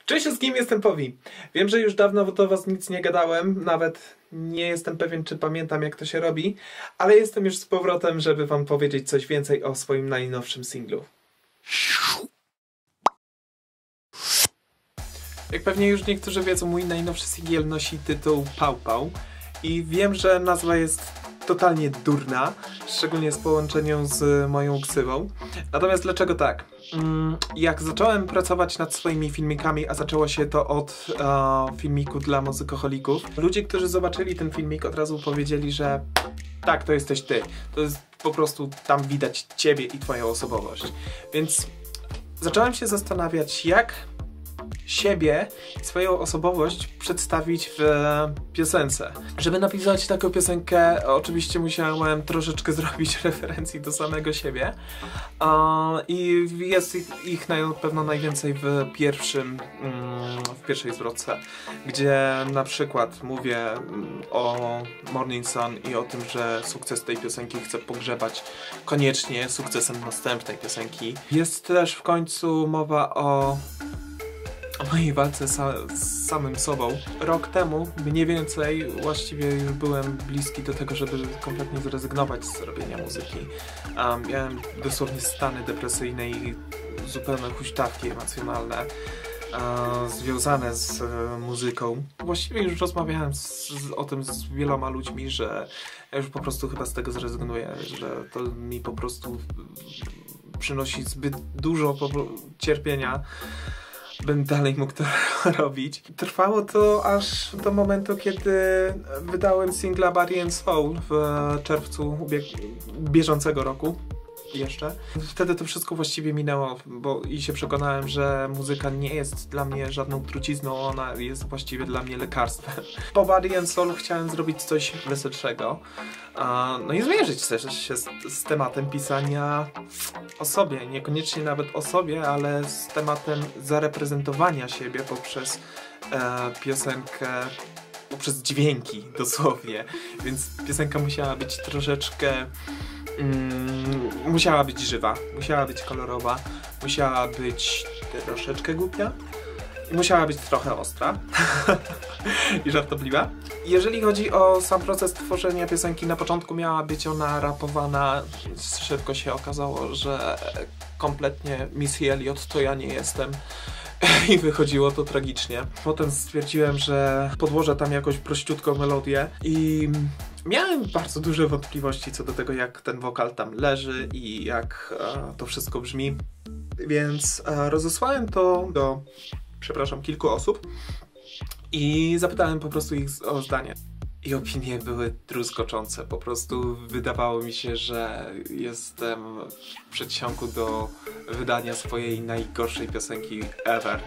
Cześć wszystkim, jestem Powi. Wiem, że już dawno do was nic nie gadałem, nawet nie jestem pewien, czy pamiętam, jak to się robi, ale jestem już z powrotem, żeby wam powiedzieć coś więcej o swoim najnowszym singlu. Jak pewnie już niektórzy wiedzą, mój najnowszy singiel nosi tytuł Pał Pał i wiem, że nazwa jest totalnie durna, szczególnie z połączeniem z moją ksywą. Natomiast dlaczego tak? Jak zacząłem pracować nad swoimi filmikami, a zaczęło się to od filmiku dla muzykoholików, ludzie, którzy zobaczyli ten filmik, od razu powiedzieli, że tak, to jesteś ty. To jest po prostu, tam widać ciebie i twoją osobowość. Więc zacząłem się zastanawiać, jak siebie i swoją osobowość przedstawić w piosence. Żeby napisać taką piosenkę, oczywiście musiałem troszeczkę zrobić referencji do samego siebie i jest ich na pewno najwięcej w pierwszej zwrotce, gdzie na przykład mówię o Morning Sun i o tym, że sukces tej piosenki chcę pogrzebać koniecznie sukcesem następnej piosenki. Jest też w końcu mowa o mojej walce z samym sobą. Rok temu, mniej więcej, właściwie już byłem bliski do tego, żeby kompletnie zrezygnować z robienia muzyki. Miałem dosłownie stany depresyjne i zupełne huśtawki emocjonalne związane z muzyką. Właściwie już rozmawiałem o tym z wieloma ludźmi, że ja już po prostu chyba z tego zrezygnuję, że to mi po prostu przynosi zbyt dużo cierpienia, bym dalej mógł to robić. Trwało to aż do momentu, kiedy wydałem singla Body and Soul w czerwcu bieżącego roku. Jeszcze. Wtedy to wszystko właściwie minęło, i się przekonałem, że muzyka nie jest dla mnie żadną trucizną, ona jest właściwie dla mnie lekarstwem. Po Body and Soul chciałem zrobić coś weselszego, no i zmierzyć się z tematem pisania o sobie, niekoniecznie nawet o sobie, ale z tematem zareprezentowania siebie poprzez piosenkę, poprzez dźwięki dosłownie, więc piosenka musiała być troszeczkę musiała być żywa, musiała być kolorowa, musiała być troszeczkę głupia i musiała być trochę ostra i żartobliwa. Jeżeli chodzi o sam proces tworzenia piosenki, na początku miała być ona rapowana, szybko się okazało, że kompletnie Missy Elliott to ja nie jestem. I wychodziło to tragicznie. Potem stwierdziłem, że podłożę tam jakąś prościutką melodię i miałem bardzo duże wątpliwości co do tego, jak ten wokal tam leży i jak to wszystko brzmi. Więc rozesłałem to do, kilku osób i zapytałem po prostu ich o zdanie. I opinie były druzgoczące. Po prostu wydawało mi się, że jestem w przedsionku do wydania swojej najgorszej piosenki ever.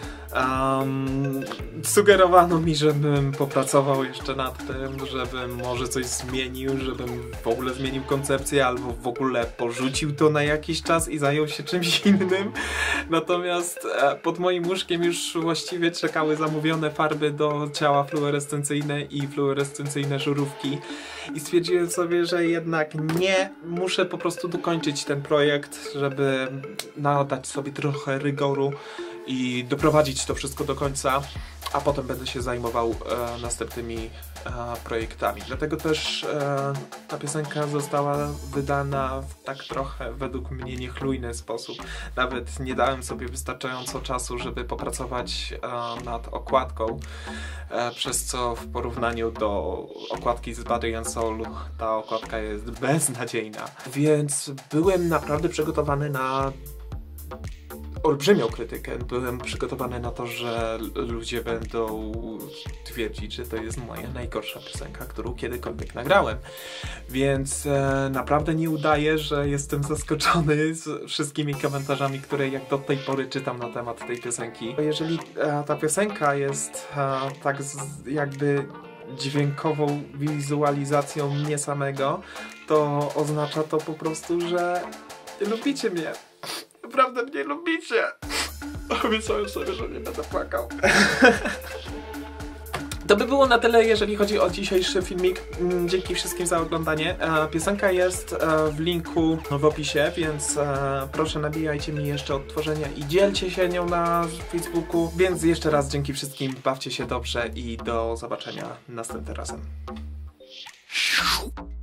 Sugerowano mi, żebym popracował jeszcze nad tym, żebym może coś zmienił, żebym w ogóle zmienił koncepcję albo w ogóle porzucił to na jakiś czas i zajął się czymś innym. Natomiast pod moim łóżkiem już właściwie czekały zamówione farby do ciała fluorescencyjne i fluorescencyjne żarówki. I stwierdziłem sobie, że jednak nie, muszę po prostu dokończyć ten projekt, żeby nadać sobie trochę rygoru i doprowadzić to wszystko do końca, a potem będę się zajmował następnymi projektami. Dlatego też ta piosenka została wydana w tak trochę według mnie niechlujny sposób. Nawet nie dałem sobie wystarczająco czasu, żeby popracować nad okładką, przez co w porównaniu do okładki z Body and Soul ta okładka jest beznadziejna. Więc byłem naprawdę przygotowany na olbrzymią krytykę. Byłem przygotowany na to, że ludzie będą twierdzić, że to jest moja najgorsza piosenka, którą kiedykolwiek nagrałem. Więc naprawdę nie udaję, że jestem zaskoczony z wszystkimi komentarzami, które jak do tej pory czytam na temat tej piosenki. Jeżeli ta piosenka jest tak jakby dźwiękową wizualizacją mnie samego, to oznacza to po prostu, że lubicie mnie. Naprawdę mnie lubicie. Obiecałem sobie, że nie będę płakał. To by było na tyle, jeżeli chodzi o dzisiejszy filmik. Dzięki wszystkim za oglądanie. Piosenka jest w linku w opisie, więc proszę nabijajcie mi jeszcze odtworzenia i dzielcie się nią na Facebooku. Więc jeszcze raz dzięki wszystkim, bawcie się dobrze i do zobaczenia następnym razem.